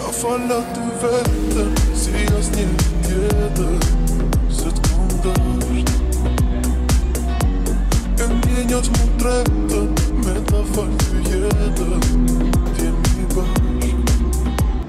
fallet du vet si jasnije tjetër se t'kom dësht. E ndjenjat mu tretën me ta falë ty